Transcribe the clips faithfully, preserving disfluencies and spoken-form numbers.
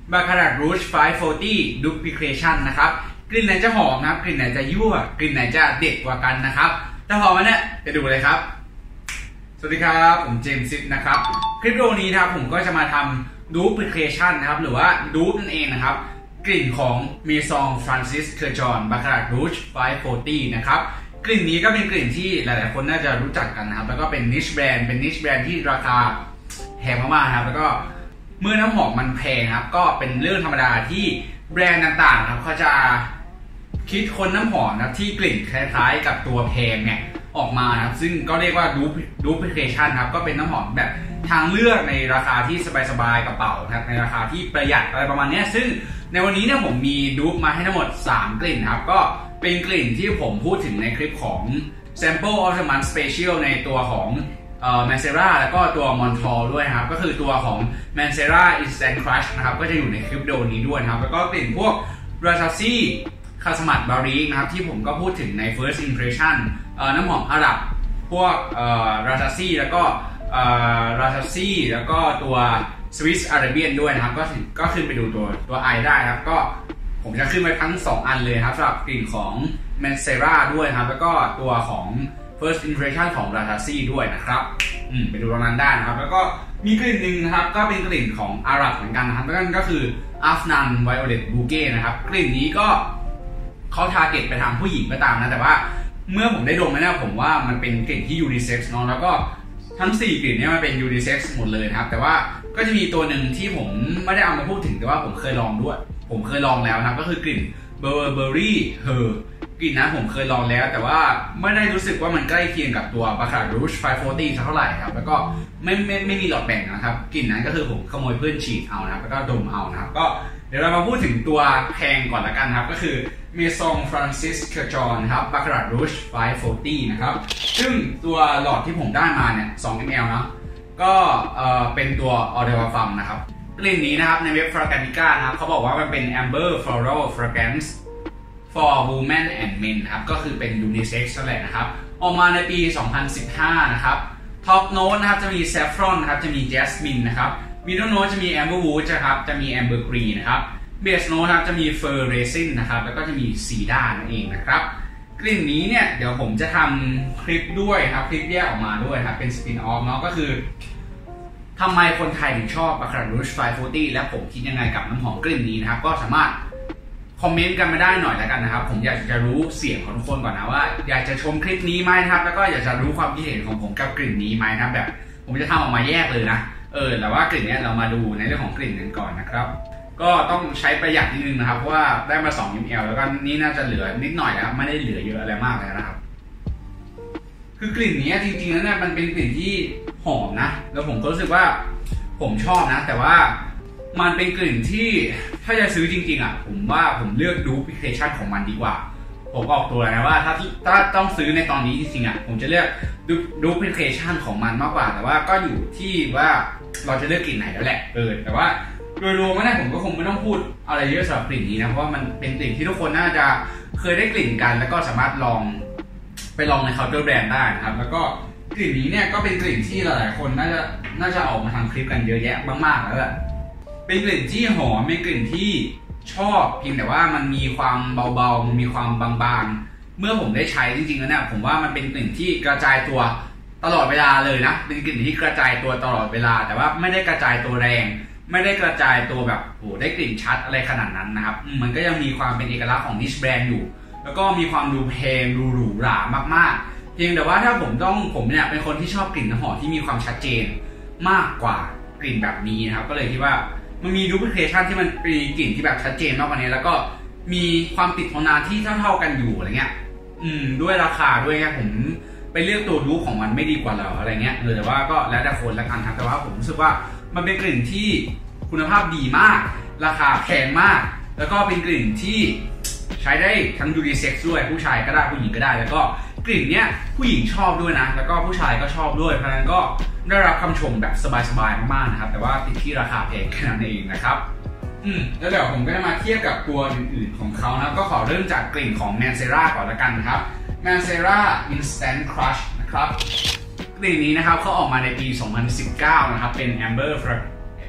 Baccarat Rouge ไฟว์โฟร์ตี้ Duplication นะครับกลิ่นไหนจะหอมนะครับกลิ่นไหนจะยั่วกลิ่นไหนจะเด็ดกว่ากันนะครับถ้าหอมไหมเนี่ยไปดูเลยครับสวัสดีครับผมเจมส์ซิดนะครับคลิปวิดีโอนี้นะครับผมก็จะมาทำ Duplication นะครับหรือว่า Dupe นั่นเองนะครับกลิ่นของ Maison Francis Kurkdjian Baccarat Rouge ไฟว์โฟร์ตี้นะครับกลิ่นนี้ก็เป็นกลิ่นที่หลายๆคนน่าจะรู้จักกันนะครับแล้วก็เป็น niche brand เป็น niche brand ที่ราคาแพงมากๆครับแล้วก็เมื่อน้ำหอมมันแพงครับก็เป็นเรื่องธรรมดาที่แบรนด์ต่างๆครับเขาจะคิดค้นน้ำหอมนะที่กลิ่นคล้ายๆกับตัวแพงเนี่ยออกมาครับซึ่งก็เรียกว่า Duplication ครับก็เป็นน้ำหอมแบบทางเลือกในราคาที่สบายๆกระเป๋าครับในราคาที่ประหยัดอะไรประมาณนี้ซึ่งในวันนี้เนี่ยผมมีดูปมาให้ทั้งหมดสามกลิ่นครับก็เป็นกลิ่นที่ผมพูดถึงในคลิปของ Sample of the Month Special ในตัวของเอ่อ Mancera แล้วก็ตัว Montreal ด้วยครับก็คือตัวของ Mancera Instant Crush นะครับก็จะอยู่ในคลิปวิดีโอนี้ด้วยครับแล้วก็กลิ่นพวก Ratassi คาสมัดบาริกนะครับที่ผมก็พูดถึงใน First Impression เอ่อน้ำหอมอาหรับพวกเอ่อ Ratassi แล้วก็เอ่อ Ratassi แล้วก็ตัว Swiss Arabian ด้วยนะครับก็ก็ขึ้นไปดูตัวตัวไอได้ครับก็ผมจะขึ้นไปทั้งสองอันเลยครับสำหรับกลิ่นของ Mancera ด้วยครับแล้วก็ตัวของ First Impression ของ Ratassi ด้วยนะครับอืมไปดูตรงนั้นได้นะครับแล้วก็มีกลิ่นหนึ่งนะครับก็เป็นกลิ่นของอาหรับเหมือนกันนะครับนั่นก็คือ Afnan Violet Bouquet นะครับกลิ่นนี้ก็เขาทาร์เก็ตไปทางผู้หญิงก็ตามนะแต่ว่าเมื่อผมได้ดมไปแล้วผมว่ามันเป็นกลิ่นที่ unisex เนาะแล้วก็ทั้งสี่กลิ่นนี้มันเป็น unisex หมดเลยนะครับแต่ว่าก็จะมีตัวหนึ่งที่ผมไม่ได้เอามาพูดถึงแต่ว่าผมเคยลองด้วยผมเคยลองแล้วนะครับก็คือกลิ่น Burberry Her กลิ่นนั้นผมเคยลองแล้วแต่ว่าไม่ได้รู้สึกว่ามันใกล้เคียงกับตัว Baccarat Rouge ไฟว์โฟร์ตี้เท่าไหร่ครับแล้วก็ไม่ไม่ไม่มีหลอดแบ่งนะครับกลิ่นนั้นก็คือผมขโมยเพื่อนฉีดเอานะครับแล้วก็ดมเอานะครับก็เดี๋ยวเรามาพูดถึงตัวแพงก่อนละกันครับก็คือ Maison Francis Kurkdjian ครับ Baccarat Rouge ไฟว์โฟร์ตี้นะครับซึ่งตัวหลอดที่ผมได้มาเนี่ยสองมิลลิลิตรนะก็เอ่อเป็นตัว Eau de Parfum นะครับกลิ่นนี้นะครับในเว็บ Fragrantica นะครับเขาบอกว่ามันเป็น Amber Floral Fragrance for Women and Men ครับก็คือเป็น Unisex นั่นแหละนะครับออกมาในปี สองพันสิบห้า นะครับ Top Note นะครับจะมี Saffron นะครับจะมี Jasmine นะครับ Middle Note จะมี Amberwood นะครับจะมี Ambergris นะครับ Base Note ครับจะมี Fir Resin นะครับแล้วก็จะมี Cedar นั่นเองนะครับกลิ่นนี้เนี่ยเดี๋ยวผมจะทำคลิปด้วยครับคลิปแยกออกมาด้วยครับเป็น Spin Off เนาะก็คือทำไมคนไทยถึงชอบ Baccarat Rouge ไฟว์โฟร์ตี้และผมคิดยังไงกับน้ำหอมกลิ่นนี้นะครับก็สามารถคอมเมนต์กันมาได้หน่อยแล้วกันนะครับผมอยากจะรู้เสียงของทุกคนก่อนนะว่าอยากจะชมคลิปนี้ไหมนะครับแล้วก็อยากจะรู้ความคิดเห็นของผมกับกลิ่นนี้ไหมนะครับแบบผมจะทำออกมาแยกเลยนะเออแต่ว่ากลิ่นนี้เรามาดูในเรื่องของกลิ่นกันก่อนนะครับก็ต้องใช้ประหยัดนิดนึงนะครับเพราะว่าได้มาสองมิลลิลิตรแล้วก็นี่น่าจะเหลือนิดหน่อยนะครับไม่ได้เหลือเยอะอะไรมากเลยนะครับคือกลิ่นนี้จริงๆแล้วเนี่ยมันเป็นกลิ่นที่หอมนะแล้วผมก็รู้สึกว่าผมชอบนะแต่ว่ามันเป็นกลิ่นที่ถ้าจะซื้อจริงๆอ่ะผมว่าผมเลือก Duplication ของมันดีกว่าผมออกตัวแล้วนะว่าถ้าถ้าต้องซื้อในตอนนี้จริงๆอ่ะผมจะเลือก Duplication ของมันมากกว่าแต่ว่าก็อยู่ที่ว่าเราจะเลือกกลิ่นไหนแล้วแหละเออแต่ว่าโดยรวมแล้วผมก็คงไม่ต้องพูดอะไรเยอะสำหรับกลิ่นนี้นะเพราะว่ามันเป็นกลิ่นที่ทุกคนน่าจะเคยได้กลิ่นกันแล้วก็สามารถลองไปลองใน Counter Brand ได้นะครับแล้วก็กลิ่นนี้เนี่ยก็เป็นกลิ่นที่หลายๆคนน่าจะน่าจะออกมาทำคลิปกันเยอะแยะมากๆแล้วแหละเป็นกลิ่นที่หอมเป็นกลิ่นที่ชอบเพียงแต่ว่ามันมีความเบาๆมันมีความบางๆเมื่อผมได้ใช้จริงๆแล้วเนี่ยผมว่ามันเป็นกลิ่นที่กระจายตัวตลอดเวลาเลยนะเป็นกลิ่นที่กระจายตัวตลอดเวลาแต่ว่าไม่ได้กระจายตัวแรงไม่ได้กระจายตัวแบบโอ้ได้กลิ่นชัดอะไรขนาดนั้นนะครับมันก็ยังมีความเป็นเอกลักษณ์ของ niche brand อยู่แล้วก็มีความดูแพงดูหรูหรามากๆเพียงแต่ว่าถ้าผมต้องผมเนี่ยเป็นคนที่ชอบกลิ่นน้ำหอมที่มีความชัดเจนมากกว่ากลิ่นแบบนี้นะครับก็เลยคิดว่ามันมี Duplication ที่มันมีกลิ่นที่แบบชัดเจนมากกว่านี้แล้วก็มีความติดทนนานที่เท่าๆกันอยู่อะไรเงี้ยอืมด้วยราคาด้วยไงผมไปเลือกตัวดูของมันไม่ดีกว่าเหรออะไรเงี้ยเลยแต่ว่าก็แล้วแต่คนละกันครับแต่ว่าผมรู้สึกว่ามันเป็นกลิ่นที่คุณภาพดีมากราคาแพงมากแล้วก็เป็นกลิ่นที่ใช้ได้ทั้ง Unisex ด้วยผู้ชายก็ได้ผู้หญิงก็ได้แล้วก็กลิ่นเนี้ยผู้หญิงชอบด้วยนะแล้วก็ผู้ชายก็ชอบด้วยเพราะฉะนั้นก็ได้รับคำชมแบบสบายๆมากๆนะครับแต่ว่าติดที่ราคาแพงแค่นั้นเองนะครับอืมแล้วเดี๋ยวผมก็จะมาเทียบกับตัวอื่นๆของเขานะก็ขอเริ่มจากกลิ่นของ Mancera ก่อนละกันครับ Mancera Instant Crush นะครับกลิ่นนี้นะครับเขาออกมาในปี สองพันสิบเก้า นะครับเป็น Amber เป็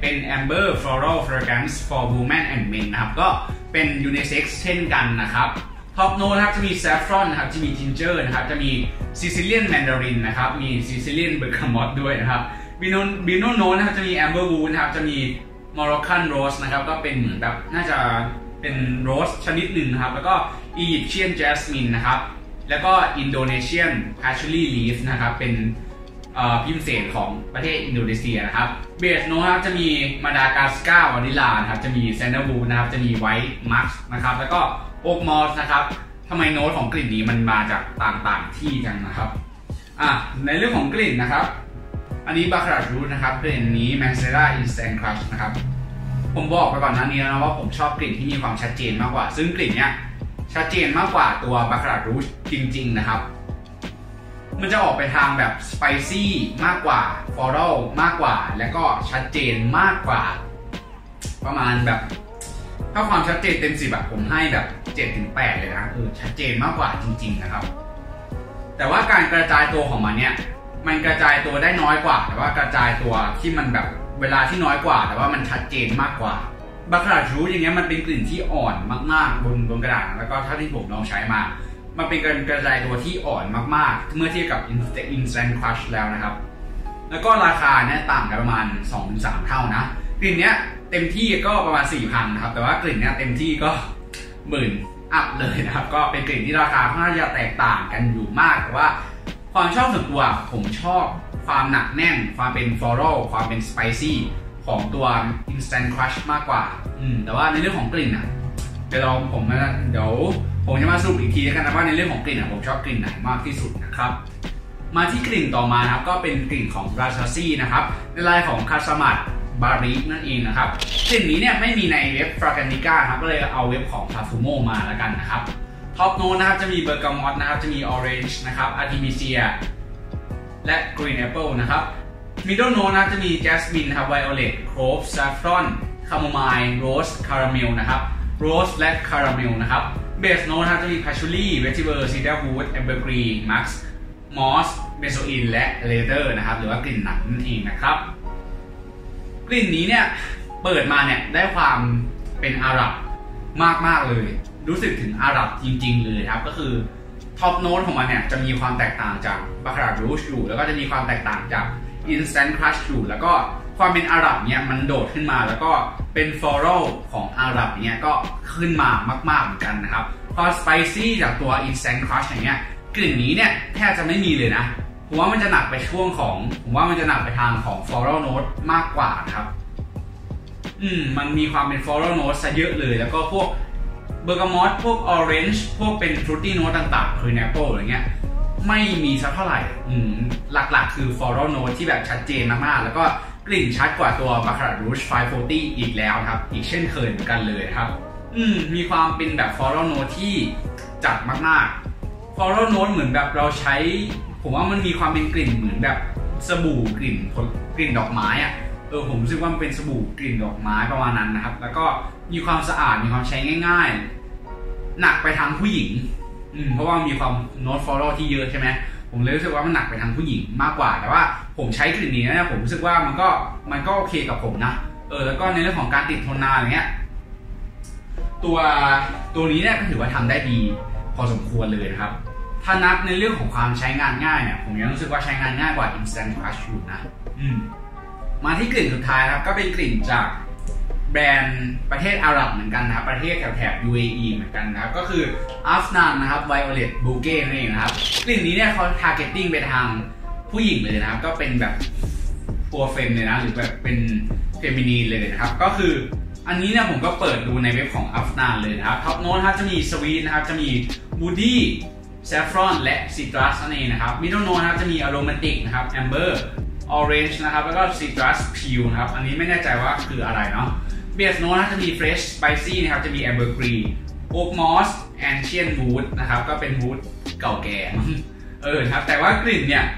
เป็น Amber Floral Fragrance for Women and Men นะครับก็เป็น Unisex เช่นกันนะครับท็อปโน้ตนะครับจะมี Saffron นะครับจะมี Ginger นะครับจะมี Sicilian Mandarin นะครับมี Sicilian Bergamot ด้วยนะครับบิโนบิโนโน้ตนะครับจะมี Amber Wood นะครับจะมี Moroccan Rose นะครับก็เป็นเหมือนแบบน่าจะเป็นโรสชนิดหนึ่งนะครับแล้วก็ Egyptian Jasmine นะครับแล้วก็ Indonesian Patchouli Leaf นะครับเป็นพิมพ์เศษของประเทศอินโดนีเซียนะครับเบสโน้ตครับจะมีมาดากัสการ์วานิลานะครับจะมีแซนเดอร์วูดนะครับจะมีไวท์มัสนะครับแล้วก็โอ๊กมอสนะครับทำไมโน้ตของกลิ่นนี้มันมาจากต่างๆที่จังนะครับอ่ะในเรื่องของกลิ่นนะครับอันนี้บาคารารูทนะครับกลิ่นนี้แมนเซราอินสแตนต์ครัชนะครับผมบอกไปก่อนหน้านี้แล้วนะว่าผมชอบกลิ่นที่มีความชัดเจนมากกว่าซึ่งกลิ่นเนี้ยชัดเจนมากกว่าตัวบาคารารูทจริงๆนะครับมันจะออกไปทางแบบสไปซี่มากกว่าฟลอรัลมากกว่าแล้วก็ชัดเจนมากกว่าประมาณแบบถ้าความชัดเจนเต็มสิบแบบผมให้แบบ เจ็ดถึงแปด เลยนะเออชัดเจนมากกว่าจริงๆนะครับแต่ว่าการกระจายตัวของมันเนี่ยมันกระจายตัวได้น้อยกว่าแต่ว่ากระจายตัวที่มันแบบเวลาที่น้อยกว่าแต่ว่ามันชัดเจนมากกว่าบาคารารูทอย่างเงี้ยมันเป็นกลิ่นที่อ่อนมากๆบนบนกระดาษแล้วก็ถ้าที่ผมลองใช้มามันเป็นการกระจายตัวที่อ่อนมากๆเมื่อเทียบกับ Instant Crush แล้วนะครับแล้วก็ราคาเนี่ยต่างกันประมาณ สองถึงสาม เท่านะกลิ่นเนี้ยเต็มที่ก็ประมาณ สี่พัน นะครับแต่ว่ากลิ่นเนี้ยเต็มที่ก็หมื่นอัพเลยนะครับก็เป็นกลิ่นที่ราคาค่อนข้างจะแตกต่างกันอยู่มากแต่ว่าความชอบส่วนตัวผมชอบความหนักแน่นความเป็น floral ความเป็น spicy ของตัว Instant Crush มากกว่าอืมแต่ว่าในเรื่องของกลิ่นอ่ะเดี๋ยวเราผมนะเดี๋ยวผมจะมาสรุปอีกทีแล้วกันนะว่าในเรื่องของกลิ่นผมชอบกลิ่นไหนมากที่สุดนะครับมาที่กลิ่นต่อมานะครับก็เป็นกลิ่นของราชาซี่นะครับในลายของคาสมัดบารินั่นเองนะครับกลิ่นนี้เนี่ยไม่มีในเว็บฟราการนิก้าครับก็เลยเอาเว็บของ Parfumo มาแล้วกันนะครับท็อปโน้ตนะครับจะมีเบอร์กามอตนะครับจะมีออเรนจ์นะครับอาร์ติมิเซียและกรีนแอปเปิลนะครับมิดเดิลโน้ตนะครับจะมีแจสมินครับไวโอเลตโครฟซาฟรอนคาโมไมล์โรสคาราเมลนะครับโรสและคาราเมลนะครับเบสโน้ตนะครับจะมีพาชูลี่เวจิเบอร์ซีดาร์วูดแอมเบอร์กรีมักซ์มอสเบโซอินและเลเดอร์นะครับหรือว่ากลิ่นหนักนั่นเองนะครับกลิ่นนี้เนี่ยเปิดมาเนี่ยได้ความเป็นอาหรับมากๆเลยรู้สึกถึงอาหรับจริงๆเลยครับก็คือท็อปโน้ตของมันเนี่ยจะมีความแตกต่างจากบาคารารูชอยู่แล้วก็จะมีความแตกต่างจาก Instant Crush อยู่แล้วก็ความเป็นอาหรับเนี่ยมันโดดขึ้นมาแล้วก็เป็นฟลอรัลของอาหรับเนี่ยก็ขึ้นมามากๆเหมือนกันนะครับพอสไปซี่จากตัว Instant Crush อย่างเงี้ยกลิ่นนี้เนี่ยแทบจะไม่มีเลยนะผมว่ามันจะหนักไปช่วงของผมว่ามันจะหนักไปทางของ floral note มากกว่านะครับอืมมันมีความเป็น floral note ซะเยอะเลยแล้วก็พวกเบอร์กามอตพวก orange พวกเป็น fruity note ต่างๆคือ apple อะไรเงี้ยไม่มีสักเท่าไหร่อืมหลักๆคือ floral note ที่แบบชัดเจนมากๆแล้วก็กลิ่นชัดกว่าตัว Baccarat Rougeไฟว์โฟร์ตี้อีกแล้วครับอีกเช่นเคยเหมือนกันเลยครับอืมมีความเป็นแบบ floral note ที่จัดมากๆ floral note เหมือนแบบเราใช้ผมว่ามันมีความเป็นกลิ่นเหมือนแบบสบู่กลิ่นกลิ่นดอกไม้อะเออผมรู้สึกว่ามันเป็นสบู่กลิ่นดอกไม้ประมาณนั้นนะครับแล้วก็มีความสะอาดมีความใช้ง่ายๆหนักไปทางผู้หญิงอืมเพราะว่ามีความโน้ตฟลอรัลที่เยอะใช่ไหมผมเลยรู้สึกว่ามันหนักไปทางผู้หญิงมากกว่าแต่ว่าผมใช้กลิ่นนี้นะผมรู้สึกว่ามันก็มันก็โอเคกับผมนะเออแล้วก็ในเรื่องของการติดทนนานอย่างเงี้ยตัวตัวนี้เนี่ยก็ถือว่าทำได้ดีพอสมควรเลยนะครับถ้านับในเรื่องของความใช้งานง่ายเนี่ยผมยังรู้สึกว่าใช้งานง่ายกว่า Instant Crush อยู่นะอืมมาที่กลิ่นสุดท้ายครับก็เป็นกลิ่นจากแบรนด์ประเทศอาหรับเหมือนกันนะครับประเทศแถบแถบ ยู เอ อี เหมือนกันนะครับก็คือ Afnan นะครับ Violet Bouquet นั่นเองนะครับกลิ่นนี้เนี่ยเขา targeting ไปทางผู้หญิงเลยนะครับก็เป็นแบบตัวเฟมเลยนะหรือแบบเป็นเฟมินีนเลยนะครับก็คืออันนี้เนี่ยผมก็เปิดดูในเว็บของ Afnan เลยนะครับท็อปโน้ตครับจะมีสวีทนะครับจะมี Woody Saffron และ Citrus นั่นเองนะครับ Middle Note นะครับจะมี Aromatic นะครับ Amber Orange นะครับแล้วก็ Citrus Peel นะครับอันนี้ไม่แน่ใจว่าคืออะไรเนาะ Base Note นะจะมี Fresh Spicy นะครับจะมี Ambergris Oak Moss Ancient Wood นะครับก็เป็น Wood เก่าแก่เออครับแต่ว่ากลิ่นเนี่ย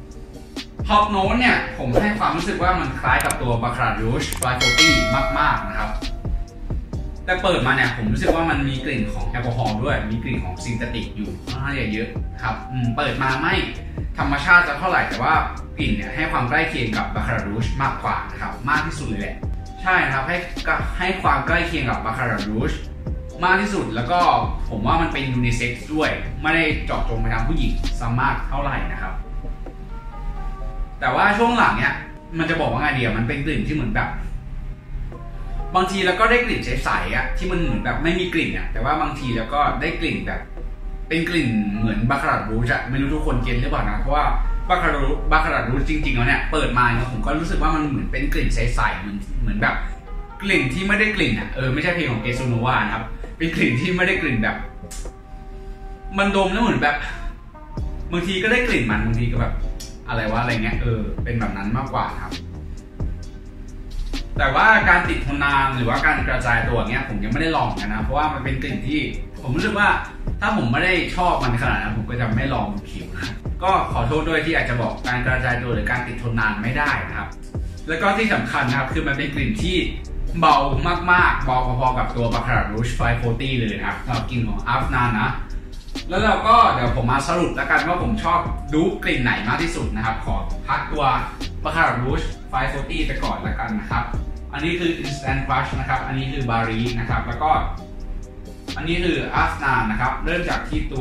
Top Note เนี่ยผมให้ความรู้สึกว่ามันคล้ายกับตัว Baccarat Rougeไฟว์โฟร์ตี้มากๆนะครับแต่เปิดมาเนี่ยผมรู้สึกว่ามันมีกลิ่นของแอลกอฮอล์ด้วยมีกลิ่นของซินเทติกอยู่ค่อนข้างเยอะครับเปิดมาไม่ธรรมชาติจะเท่าไหร่แต่ว่ากลิ่นเนี่ยให้ความใกล้เคียงกับ Baccarat Rouge มากกว่านะครับมากที่สุดเลยแหละใช่นะครับให้ให้ความใกล้เคียงกับบาคารารูชมากที่สุดแล้วก็ผมว่ามันเป็นยูนิเซ็กซ์ด้วยไม่ได้เจาะจงไปทางผู้หญิงซะมากเท่าไหร่นะครับแต่ว่าช่วงหลังเนี่ยมันจะบอกว่าไงเดียวมันเป็นกลิ่นที่เหมือนแบบบางทีแล้วก็ได้กลิ่นใสๆอ่ะที่มันเหมือนแบบไม่มีกลิ่นอ่ะแต่ว่าบางทีแล้วก็ได้กลิ่นแบบเป็นกลิ่นเหมือนบาคารารูชอะไม่รู้ทุกคนเก็ตหรือเปล่านะเพราะว่าบาคารารูบาคารารูชจริงๆแล้วเนี่ยเปิดมาเนี่ยผมก็รู้สึกว่ามันเหมือนเป็นกลิ่นใสๆเหมือนเหมือนแบบกลิ่นที่ไม่ได้กลิ่นอ่ะเออไม่ใช่เพลงของเกซูโนวานะครับเป็นกลิ่นที่ไม่ได้กลิ่นแบบมันดมแล้วเหมือนแบบบางทีก็ได้กลิ่นมันบางทีก็แบบอะไรวะอะไรเงี้ยเออเป็นแบบนั้นมากกว่าครับแต่ว่าการติดทนนานหรือว่าการกระจายตัวเงี้ยผมยังไม่ได้ลองกันนะเพราะว่ามันเป็นกลิ่นที่ผมรู้สึกว่าถ้าผมไม่ได้ชอบมันขนาดนั้นผมก็จะไม่ลองผิวนะก็ขอโทษด้วยที่อาจจะบอกการกระจายตัวหรือการติดทนนานไม่ได้นะครับแล้วก็ที่สำคัญนะครับคือมันเป็นกลิ่นที่เบามากๆเบาพอๆกับตัวบาคารารูชไฟว์โฟร์ตี้เลยนะครับสำหรับกลิ่นของอัฟนานนะแล้วเราก็เดี๋ยวผมมาสรุปแล้วกันว่าผมชอบดูกลิ่นไหนมากที่สุดนะครับขอพักตัวบาคารารูชไฟว์โฟร์ตี้ไปก่อนแล้วกันนะครับอันนี้คือ Instant Crush นะครับอันนี้คือบารีนะครับแล้วก็อันนี้คืออัฟนานนะครับเริ่มจากที่ตัว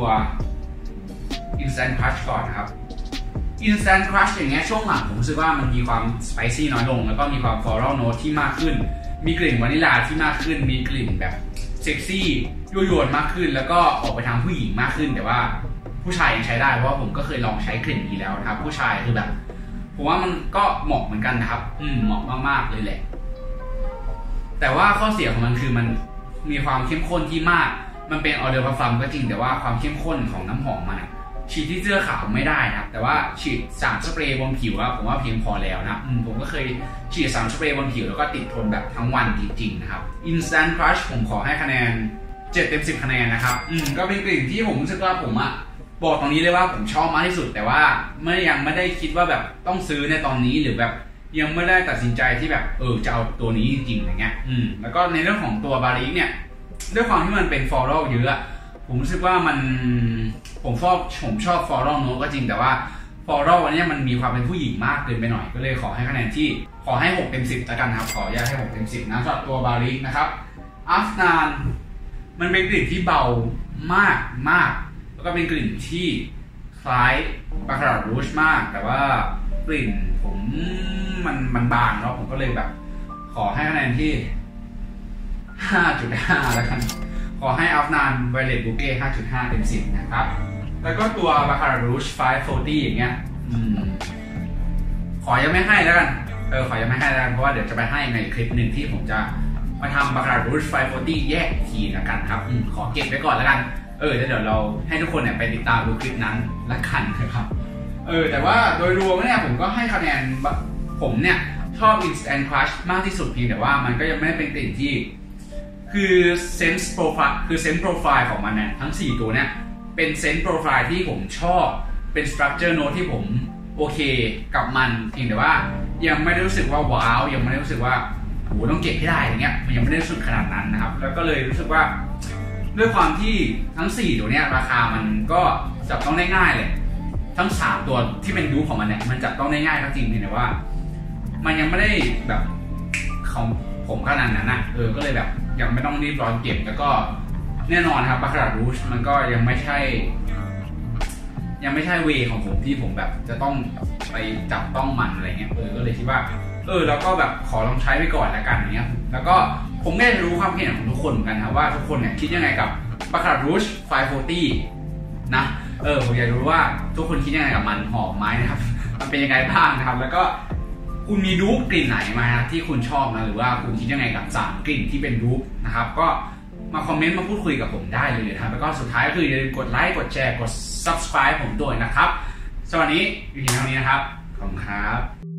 Instant Crush ก่อนนะครับ Instant Crush อย่างเงี้ยช่วงหลังผมรู้สึกว่ามันมีความสไปซี่น้อยลงแล้วก็มีความ floral note ที่มากขึ้นมีกลิ่นวานิลาที่มากขึ้นมีกลิ่นแบบเซ็กซี่ยั่วยวนมากขึ้นแล้วก็ออกไปทางผู้หญิงมากขึ้นแต่ว่าผู้ชายยังใช้ได้เพราะว่าผมก็เคยลองใช้กลิ่นนี้แล้วนะครับผู้ชายคือแบบผมว่ามันก็เหมาะเหมือนกันนะครับอืมเหมาะมากๆเลยแหละแต่ว่าข้อเสียของมันคือมันมีความเข้มข้นที่มากมันเป็นออเดอร์พาฟัมก็จริงแต่ว่าความเข้มข้นของน้ำหอมมันฉีดที่เสื้อขาวไม่ได้นะครับแต่ว่าฉีดสารสเปรย์บนผิวผมว่าเพียงพอแล้วนะผมก็เคยฉีดสารสเปรย์บนผิวแล้วก็ติดทนแบบทั้งวันจริงๆนะครับ Instant Crush ผมขอให้คะแนนเจ็ดเต็มสิบคะแนนนะครับอืมก็เป็นกลิ่นที่ผมรู้สึกว่าผมอะบอกตรงนี้เลยว่าผมชอบมากที่สุดแต่ว่าไม่ยังไม่ได้คิดว่าแบบต้องซื้อในตอนนี้หรือแบบยังไม่ได้ตัดสินใจที่แบบเออจะเอาตัวนี้จริงๆอย่างเงี้ยอืมแล้วก็ในเรื่องของตัวบาริเนี่ยด้วยความที่มันเป็นฟลอรัลเยอะผมรู้สึกว่ามันผมชอบผมชอบฟลอรัลโน้ตก็จริงแต่ว่าฟลอรัลวันนี้มันมีความเป็นผู้หญิงมากเกินไปหน่อยก็เลยขอให้คะแนนที่ขอให้หกเต็มสิบแล้วกันครับขออนุญาตให้หกเต็มสิบนะสำหรับตัวบารินะครับอัฟนานมันเป็นกลิ่นที่เบามากมากแล้วก็เป็นกลิ่นที่คล้ายบาคารารูชมากแต่ว่ากลิ่นผมมันมันบางเนาะผมก็เลยแบบขอให้คะแนนที่ ห้าจุดห้า แล้วกันขอให้อัฟนานไวเลตบูเก้ ห้าจุดห้า เต็มสิบนะครับแล้วก็ตัวบาคารารูชไฟว์โฟร์ตี้อย่างเงี้ยอืมขอยังไม่ให้แล้วกันเออขอยังไม่ให้แล้วกันเพราะว่าเดี๋ยวจะไปให้ในคลิปหนึ่งที่ผมจะมาทำบาคารารูชไฟว์โฟร์ตี้แยกทีแล้วกันครับอืมขอเก็บไว้ก่อนแล้วกันเออแล้วเดี๋ยวเราให้ทุกคนเนี่ยไปติดตามดูคลิปนั้นละกันนะครับเออแต่ว่าโดยรวมเนี่ยผมก็ให้คะแนนผมเนี่ยชอบ Instant Crush มากที่สุดเพียงแต่ว่ามันก็ยังไม่ได้เป็นกลิ่นที่คือ Sense Profile คือ Sense Profile ของมันเนี่ยทั้งสี่ตัวเนี่ยเป็น Sense Profile ที่ผมชอบเป็น Structure Note ที่ผมโอเคกับมันเพียงแต่ว่ายังไม่ได้รู้สึกว่าว้าวยังไม่ได้รู้สึกว่าโหต้องเก็บให้ได้อย่างเงี้ยมันยังไม่ได้รู้สึกขนาดนั้นนะครับแล้วก็เลยรู้สึกว่าด้วยความที่ทั้งสี่ตัวเนี้ยราคามันก็จับต้องได้ง่ายเลยทั้งสามตัวที่เป็นดูของมันเนี่ยมันจับต้องได้ง่ายก็จริงเพียงแต่ว่ามันยังไม่ได้แบบของผมขนาดนั้นนะเออก็เลยแบบยังไม่ต้องรีบร้อนเก็บแล้วก็แน่นอนครับบาคารารูชมันก็ยังไม่ใช่ยังไม่ใช่เวของผมที่ผมแบบจะต้องไปจับต้องมันอะไรเงี้ยเออก็เลยคิดว่าเออแล้วก็แบบขอลองใช้ไปก่อนแล้วกันเนี้ยแล้วก็ผมได้รู้ความคิดเห็นของทุกคนเหมือนกันนะว่าทุกคนเนี่ยคิดยังไงกับบาคารารูชไฟว์โฟร์ตี้นะเออผมอยากรู้ว่าทุกคนคิดยังไงกับมันหอมไหมนะครับมันเป็นยังไงบ้างนะครับแล้วก็คุณมีรูปกลิ่นไหนมาที่คุณชอบนะหรือว่าคุณคิดยังไงกับสามกลิ่นที่เป็นรูปนะครับก็มาคอมเมนต์มาพูดคุยกับผมได้เลยนะครับแล้วก็สุดท้ายก็คืออย่าลืมกดไลค์กดแชร์กด ซับสไครบ์ ผมด้วยนะครับสวัสดีอยู่ที่ตรงนี้นะครับขอบคุณครับ